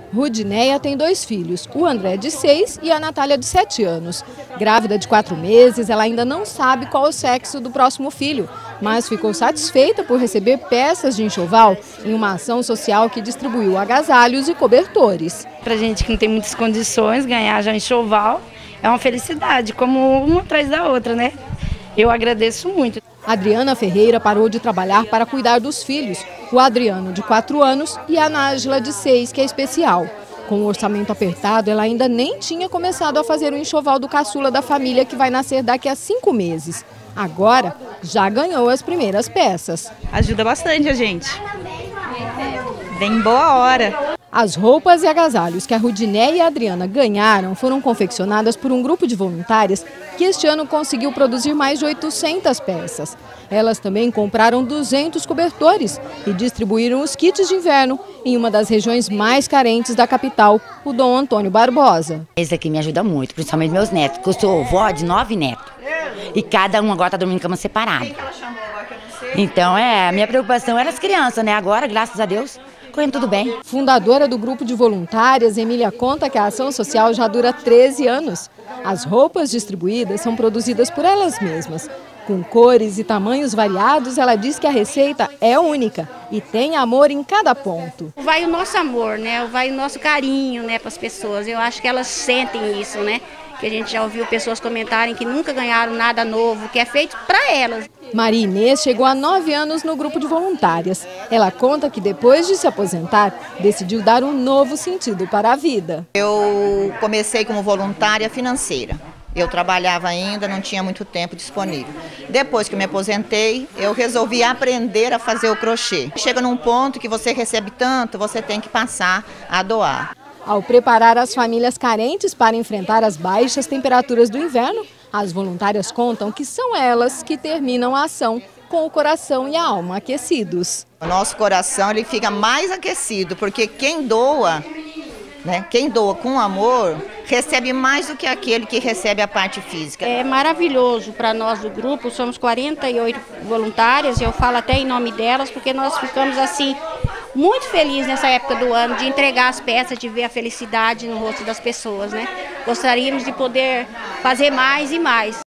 Rudinéia tem 2 filhos, o André de 6 e a Natália de 7 anos. Grávida de 4 meses, ela ainda não sabe qual o sexo do próximo filho, mas ficou satisfeita por receber peças de enxoval em uma ação social que distribuiu agasalhos e cobertores. Pra gente que não tem muitas condições, ganhar já enxoval é uma felicidade, como uma atrás da outra, né? Eu agradeço muito. Adriana Ferreira parou de trabalhar para cuidar dos filhos, o Adriano de 4 anos e a Nájila de 6, que é especial. Com o orçamento apertado, ela ainda nem tinha começado a fazer o enxoval do caçula da família, que vai nascer daqui a 5 meses. Agora, já ganhou as primeiras peças. Ajuda bastante a gente. Vem em boa hora. As roupas e agasalhos que a Rudinéia e a Adriana ganharam foram confeccionadas por um grupo de voluntárias que este ano conseguiu produzir mais de 800 peças. Elas também compraram 200 cobertores e distribuíram os kits de inverno em uma das regiões mais carentes da capital, o Dom Antônio Barbosa. Esse aqui me ajuda muito, principalmente meus netos, porque eu sou vó de 9 netos. E cada um agora está dormindo em cama separada. Então, a minha preocupação era as crianças, né? Agora, graças a Deus, correndo tudo bem. Fundadora do grupo de voluntárias, Emília conta que a ação social já dura 13 anos. As roupas distribuídas são produzidas por elas mesmas. Com cores e tamanhos variados, ela diz que a receita é única e tem amor em cada ponto. Vai o nosso amor, né? Vai o nosso carinho, né, para as pessoas. Eu acho que elas sentem isso, né? Que a gente já ouviu pessoas comentarem que nunca ganharam nada novo, que é feito para elas. Maria Inês chegou há 9 anos no grupo de voluntárias. Ela conta que depois de se aposentar, decidiu dar um novo sentido para a vida. Eu comecei como voluntária financeira. Eu trabalhava ainda, não tinha muito tempo disponível. Depois que me aposentei, eu resolvi aprender a fazer o crochê. Chega num ponto que você recebe tanto, você tem que passar a doar. Ao preparar as famílias carentes para enfrentar as baixas temperaturas do inverno, as voluntárias contam que são elas que terminam a ação com o coração e a alma aquecidos. O nosso coração ele fica mais aquecido, porque quem doa, né, quem doa com amor, recebe mais do que aquele que recebe a parte física. É maravilhoso para nós do grupo, somos 48 voluntárias, eu falo até em nome delas, porque nós ficamos assim muito felizes nessa época do ano de entregar as peças, de ver a felicidade no rosto das pessoas, né? Gostaríamos de poder fazer mais e mais.